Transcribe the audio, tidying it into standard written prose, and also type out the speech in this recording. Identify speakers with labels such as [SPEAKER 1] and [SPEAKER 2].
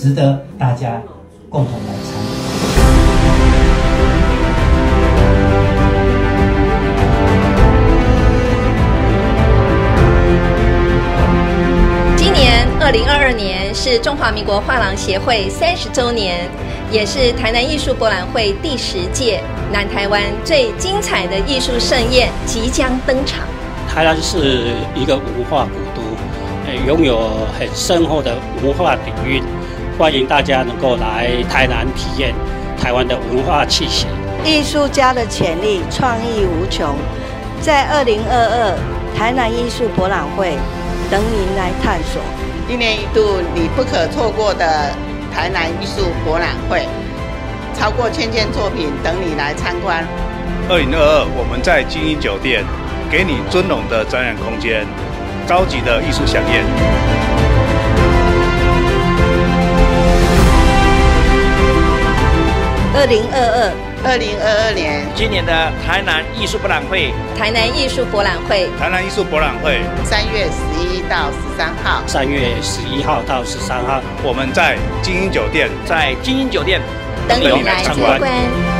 [SPEAKER 1] 值得大家共同来参与。
[SPEAKER 2] 今年2022年是中华民国画廊协会30周年，也是台南艺术博览会第10届，南台湾最精彩的艺术盛宴即将登场。
[SPEAKER 3] 台南是一个文化古都，拥有很深厚的文化底蕴，欢迎大家能够来台南体验台湾的文化气息。
[SPEAKER 4] 艺术家的潜力创意无穷，在2022台南艺术博览会等您来探索。
[SPEAKER 5] 一年一度你不可错过的台南艺术博览会，超过1000件作品等你来参观。
[SPEAKER 6] 2022我们在精英酒店给你尊荣的展览空间，高级的艺术飨宴。
[SPEAKER 5] 2022年，
[SPEAKER 7] 今年的台南艺术博览会，
[SPEAKER 2] 台南艺术博览会
[SPEAKER 5] 3月11到13号
[SPEAKER 3] ，3月11号到13号，
[SPEAKER 6] 我们在精英酒店，
[SPEAKER 2] 等你来参观。